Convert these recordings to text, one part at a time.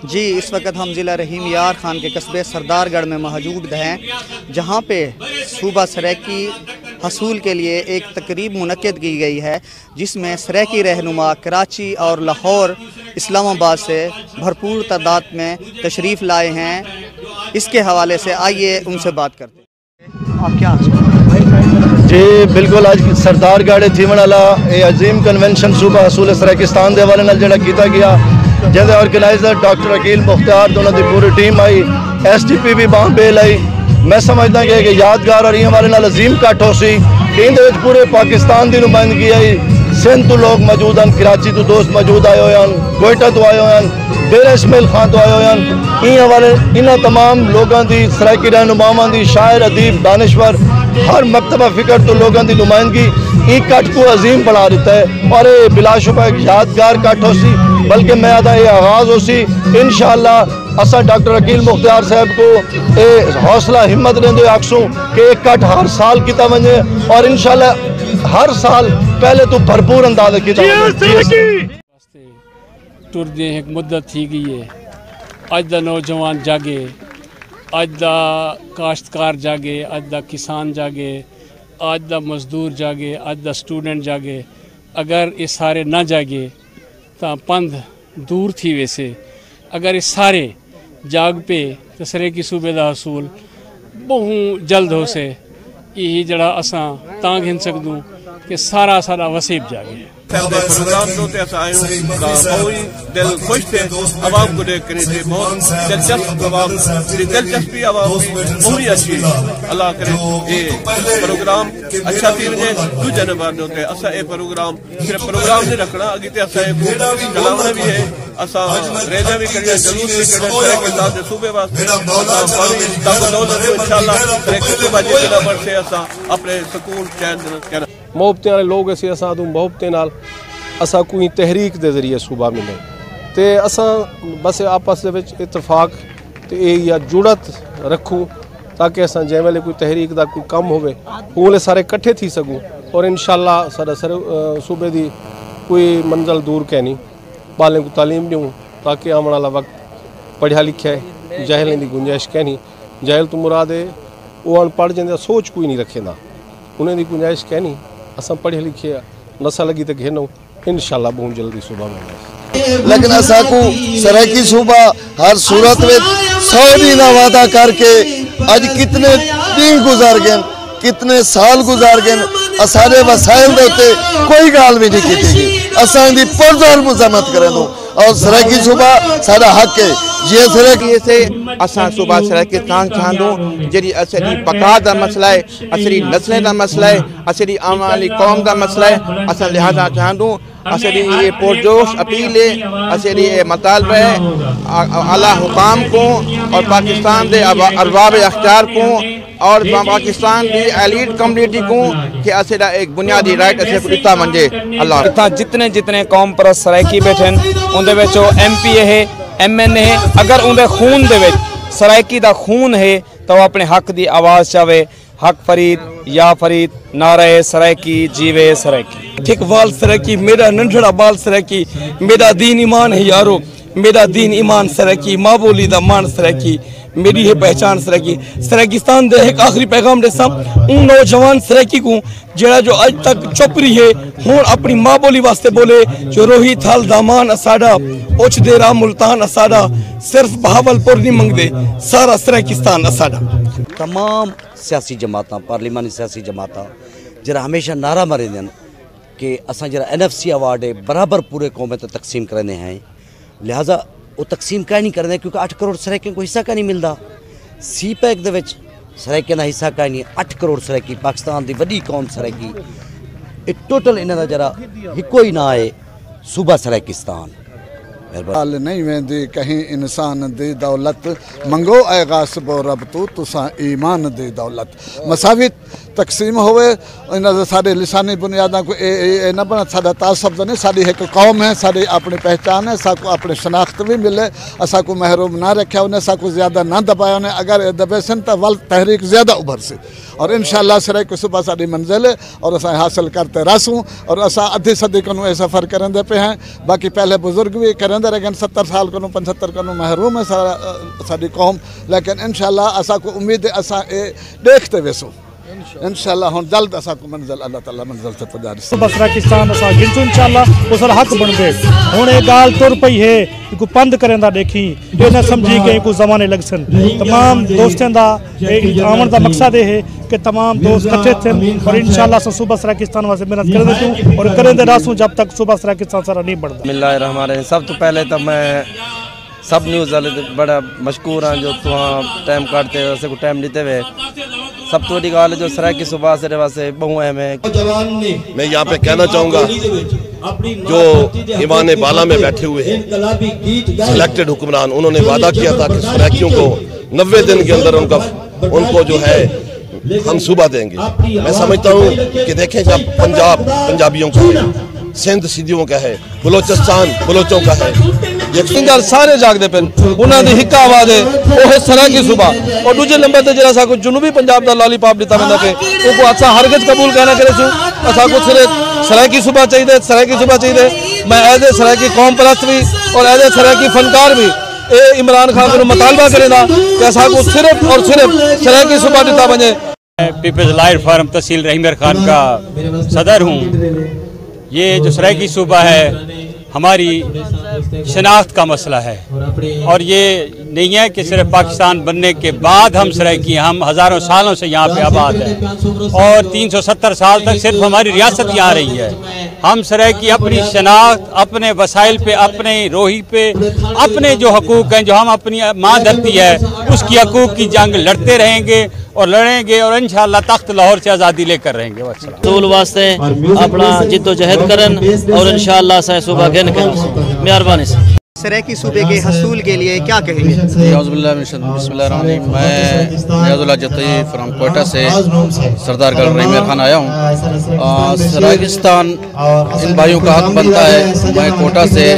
جی اس وقت ہم ضلع رحیم یار خان کے قصبے سردار گڑھ میں موجود ہیں، جہاں پہ صوبہ سرائیکی حصول کے لیے ایک تقریب منعقد کی گئی ہے، جس میں سرائیکی رہنما کراچی اور لاہور اسلام آباد سے بھرپور تعداد میں تشریف لائے ہیں۔ اس کے حوالے سے آئیے ان سے بات کرتے ہیں۔ آپ کیا جی بالکل، آج سردار گڑھ تھیون والا یہ عظیم کنونشن صوبہ حصول سرائیکستان دے والے نال جڑا کیتا گیا، جہاں آرگنائزر ڈاکٹر عقیل مختار دونوں دی پوری ٹیم آئی، ایس ڈی پی بھی بیل آئی۔ میں سمجھتا کہ یادگار اور یہ والے نال عظیم کٹ ہو سی کہ ان دے وچ پورے پاکستان دی نمائندگی آئی، سندھ تو لوگ موجود ہیں، کراچی تو دوست موجود آئے ہوئے ہیں، کوئٹہ تو آئے ہوئے ہیں، ڈیرہ اسماعیل خان تو آئے ہوئے ہیں۔ این والے انہاں تمام لوگوں دی سرائیکی رہنماؤں دی، شاعر ادیب دانشور ہر مکتبہ فکر تو لوگوں دی نمائندگی ای کٹ کو عظیم بنا دیتا ہے، اور یہ بلا شبہ ایک یادگار کٹ ہو سی، بلکہ میں آدھا یہ آغاز ہو سی۔ انشاءاللہ اسا ڈاکٹر عقیل مختار صاحب کو حوصلہ ہمت لیندے آکسوں کہ ایک کٹ ہر سال کیتا ونجے، اور انشاءاللہ ہر سال پہلے تو بھرپور انداز کیتا ونجے۔ ٹر دے ایک مدت تھی گئی ہے، اج دا نوجوان جاگے، اج دا کاشتکار جاگے، اج دا کسان جاگے، اج دا مزدور جاگے، اج دا سٹوڈنٹ جاگے۔ اگر یہ سارے نہ جاگے تو پندھ دور تھی ویسے، اگر یہ سارے جاگ پہ تو سرائیکی صوبے دا حصول بہت جلد ہو سے، یہی جڑا اساں تاں گھن سکدوں کہ سارا وسیب جاگے۔ پروگرام تو بہت دل خوش تھے، عوام کو دیکھ کر بہت دلچسپ عوام، دلچسپی عوام بہت اچھی۔ اللہ کرے یہ پروگرام اچھا تھی وجے دوجا نمبر ہوتے اسا یہ پروگرام صرف پروگرام نہیں رکھنا، اگے اسا چلاونا بھی ہے، اسا ریلیاں بھی کرنا، جلوس بھی کرنا، سرائیکستان کے صوبے واسطے انشاءاللہ سرائیکی باجی نمبر سے اسا اپنے سکون چین کرنا۔ محبتیں والے لوگ اسی اساں تو محبتیں نال اساں کوئی تحریک دے ذریعے صوبہ ملے تے اساں بس آپس دے وچ اتفاق تے یا جڑت رکھوں تاکہ اساں جے ویلے کوئی تحریک دا کوئی کم ہوئے اولے سارے کٹھے تھی سکوں، اور انشاءاللہ سارا صوبے دی کوئی منزل دور کہنی، بالیں کو تعلیم دیوں تاکہ آمن والا وقت پڑھیا لکھا ہے، جاہلیں دی گنجائش کہنی، جاہل تو مراد ہے وہ ان پڑھ جاندے سوچ کوئی نہیں رکھے نا، انہیں دی گنجائش کہنی اساں پڑھے لکھے نسل لگی تے گھنو انشاءاللہ بہت جلدی صوبہ میں۔ لیکن اساں کو سرائیکی صوبہ ہر صورت میں 100 دینا وعدہ کر کے اج کتنے دن گزار گئے، کتنے سال گزار گئے، سارے وسائل دے تے کوئی گال بھی نہیں کیتی گئی، اساں دی پرزور مزاحمت کریں دو، اور سرائیکی صوبہ سارا حق ہے۔ جی سرائیکی سے اساں صوبہ سرائیکستان چاہندوں جڑی اسری بقا دا مسئلہ ہے، اسری نسلیں دا مسئلہ ہے، اسری عوامی قوم دا مسئلہ ہے، اساں لہذا چاہندوں اسری یہ پرجوش اپیل ہے، اسری یہ مطالبہ ہے اعلیٰ حکام کو اور پاکستان دے ارباب اختیار کو اور پاکستان دی ایلیٹ کمیونٹی کو کہ اسرا ایک بنیادی رائٹ اسے کو دیتا منجے۔ اللہ جتنے قوم پرست سرائیکی بیٹھے اندے وچوں ایم پی ہے، ایم این اے ہے، اگر اندے خون دے وچ سرائیکی دا خون ہے تو اپنے حق دی آواز چاہے، حق فرید یا فرید، نعرہ سرائیکی جیوے سرائیکی۔ ٹھیک وال سرائیکی، میرا ننڈڑا بال سرائیکی، میرا دین ایمان ہے یارو، میرا دین ایمان سرائیکی، ماں بولی دا مان سرائیکی، میری ہے پہچان سرائیکی۔ سرائیکستان دے ایک آخری پیغام دے سام ان نوجوان سرائیکی کو جڑا جو اج تک چپ رہی ہے ہون اپنی ماں بولی واسطے بولے، جو روہی تھال دامان اساڑا اوچ دیرا ملتان اساڑا، صرف بہاول پور نہیں منگ دے سارا سرائیکستان اساڑا۔ تمام سیاسی جماعتاں، پارلیمانی سیاسی جماعتاں جرا ہمیشہ نعرہ مارے دیں کہ اساں جرا NFC ایوارڈ ہے برابر پورے قومیں تے تقسیم کرنے ہیں، لہذا وہ تقسیم کا نہیں کرنے کیونکہ 8 کروڑ سرائیکیوں کو حصہ کا نہیں ملتا۔ سی پیک دے وچ سرائیکیوں کا حصہ کا نہیں، 8 کروڑ سرائیکی پاکستان دی وڈی قوم سرائیکی، ٹوٹل انہاں دا جرا ہکو ہی نہ ہے صوبہ سرائیکستان۔ حال نہیں ویندی کہیں انسان دی دولت، منگو اے غاصب و رب تو تساں ایمان دی دولت۔ مساوی تقسیم ہوئے انہاں سارے لسانی بنیاداں کو اے نہ بنا ساڈا تعصب نہیں، ساری ایک قوم ہے، ساری اپنی پہچان ہے، ساکو اپنی شناخت بھی ملے، اسا کو محروم نہ رکھا انہیں، ساکو زیادہ نہ دبایا انہیں، اگر دبے سن تو ول تحریک زیادہ ابھر سے، اور انشاءاللہ سرائیکی صوبہ ساری منزل ہے اور اسا حاصل کرتے رسوں، اور اسا ادھی صدی کو اے سفر کرندے پہ ہیں، باقی پہلے بزرگ بھی کرندے آدھے رہ گئے 70 سال کو 75 کو محروم ہے ساری قوم، لیکن انشاءاللہ اسا کو امید ہے اسا دیکھتے ویسو انشاءاللہ ہن جلد اسا کو منزل اللہ تعالیٰ منزل سے پہنچا دے بس پاکستان اسا گنسو انشاءاللہ اس حق بن دے ہن اے گال تر پئی ہے کو پند کرندا دیکھی یہ نہ سمجھی کہ کو زمانے لگ سن تمام دوستاں دا آمن دا مقصد ہے کہ تمام دوست اکٹھے تھے اور انشاءاللہ سے صوبہ سراکستان واسطے محنت کریں دے اور کریں دے راسوں جب تک صوبہ سراکستان سارا نہیں بڑھتا۔ بسم اللہ الرحمن الرحیم۔ سب تو پہلے تو میں سب نیوز والے بڑا مشکور ہاں جو ٹائم کاٹتے اسے کو ٹائم دیتے ہوئے، سب تو بڑی گال جو سرائکی صوبہ سے واسطے بہو اہم ہے۔ میں یہاں پہ کہنا چاہوں گا جو ایوان بالا میں بیٹھے ہوئے ہیں سلیکٹڈ حکمران، انہوں نے وعدہ کیا تھا کہ سرائکیوں کو 90 دن کے اندر ان کو جو ہے ہم صوبہ دیں گے۔ میں سمجھتا ہوں کہ دیکھیں جب پنجاب پنجابیوں کا ہے، سندھ سندھیوں کا ہے، بلوچستان بلوچوں کا ہے، یقین سارے جاگتے پہ انہوں نے ایک آواز ہے وہ ہے سرائکی صوبہ، اور دوسرے نمبر تے جڑا سا کو جنوبی پنجاب دا لالی پاپ دیتا میں کہ وہ کو اچھا ہرگز قبول کہنا کرے سو اسا کو صرف سرائکی صوبہ چاہیے، سرائکی صوبہ چاہیے۔ میں ایز اے سرائکی قوم پرست بھی اور ایز اے سرائکی فنکار بھی اے عمران خان کو مطالبہ کرے نا کہ اسا کو صرف اور صرف سرائکی صوبہ دیتا بنے۔ پیپلز لائر فارم تحصیل رحیم خان کا صدر ہوں۔ یہ جو سرائکی صوبہ ہے ہماری شناخت کا مسئلہ ہے، اور یہ نہیں ہے کہ صرف پاکستان بننے کے بعد ہم سرائکی، ہم ہزاروں سالوں سے یہاں پہ آباد ہیں اور 370 سال تک صرف ہماری ریاست یہاں رہی ہے۔ ہم سرائکی اپنی شناخت، اپنے وسائل پہ، اپنے روحی پہ، اپنے جو حقوق ہیں جو ہم اپنی ماں دھرتی ہے اس کی حقوق کی جنگ لڑتے رہیں گے اور لڑیں گے، اور انشاءاللہ تخت لاہور سے آزادی لے کر رہیں گے۔ رسول واسطے اپنا جد و جہد کرن اور انشاءاللہ سے صوبہ گن کرن۔ مہربانی سے سرائکی صوبے کے حصول کے لیے کیا کہیں گے؟ اعوذ باللہ من الشیطان، بسم اللہ الرحمن الرحیم۔ میں نیاز اللہ جتی فرام کوئٹہ سے سردار گڑھ رحیم خان آیا ہوں۔ سراکستان ان بھائیوں کا حق بنتا ہے۔ میں کوئٹہ سے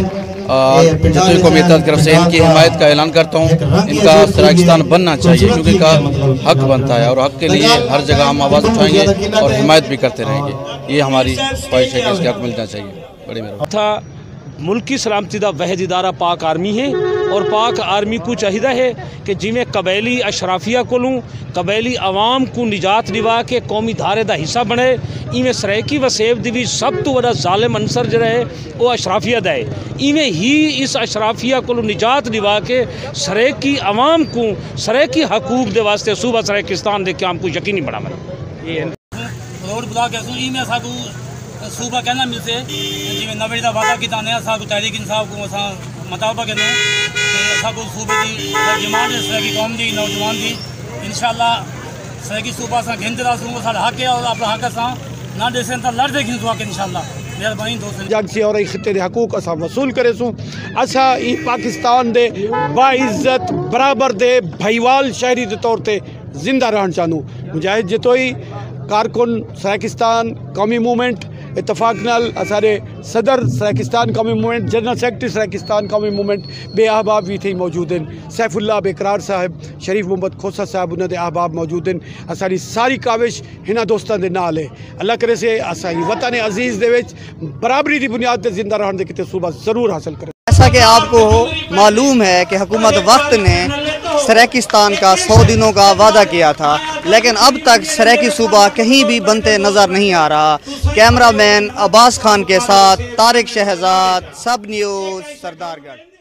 جتوئی قومی اتحاد کی طرف سے ان کی حمایت کا اعلان کرتا ہوں۔ ان کا سراکستان بننا چاہیے کیونکہ ان کا حق بنتا ہے، اور حق کے لیے ہر جگہ ہم آواز اٹھائیں گے اور حمایت بھی کرتے رہیں گے۔ یہ ہماری خواہش ہے کہ اس کے حق ملنا چاہیے۔ بڑی مہربانی۔ ملکی سلامتی دا وحد ادارہ پاک آرمی ہے، اور پاک آرمی کو چاہیے ہے کہ جی میں قبیلی اشرافیہ کو لوں، قبیلی عوام کو نجات دوا کے قومی دھارے دا حصہ بنے۔ ایویں سرائکی وسیب دی بھی سب تو بڑا ظالم عنصر جو ہے وہ اشرافیہ دا ہے۔ ایویں ہی اس اشرافیہ کو نجات دوا کے سرائکی عوام کو سرائکی حقوق دے واسطے صوبہ سراکستان دے قیام کو یقینی بناویں۔ روڈ بلاک ہے سو ایویں اسا کو صوبہ کہنا ملتے جی میں نوے دا وعدہ کیتا نے اسا کو تحریک انصاف کو اسا مطالبہ کرنے کہ اسا کو صوبے دی ڈیمانڈ ہے سرائکی قوم دی نوجوان دی انشاءاللہ سرائکی صوبہ اسا گھنتے راسوں ساڈا حق ہے اور اپنا حق اسا نہ دے سن تا لڑتے گھنسوا کے انشاءاللہ مہربانی دوست جگ سے اور خطے دے حقوق اسا وصول کرے سوں۔ اسا ای پاکستان دے باعزت برابر دے بھائیوال شہری دے طور تے زندہ رہن چاہوں۔ مجاہد جتوئی کارکن سراکستان قومی موومنٹ اتفاق نال سارے صدر سراکستان قومی موومنٹ، جنرل سیکرٹری سراکستان قومی موومنٹ بے احباب بھی تھے موجود ہیں۔ سیف اللہ بیقرار صاحب، شریف محمد کھوسا صاحب انہوں دے احباب موجود ہیں۔ اساری ساری کاوش ہنہ دوستان دے نال ہے۔ اللہ کرے سے اسائی وطن عزیز دے وچ برابری دی بنیاد تے زندہ رہن دے کتے صوبہ ضرور حاصل کرے۔ جیسا کہ آپ کو معلوم ہے کہ حکومت وقت نے سراکستان کا 100 دنوں کا وعدہ کیا تھا، لیکن اب تک سرائکی صوبہ کہیں بھی بنتے نظر نہیں آ رہا۔ کیمرہ مین عباس خان کے ساتھ طارق شہزاد، سب نیوز، سردار گڑھ۔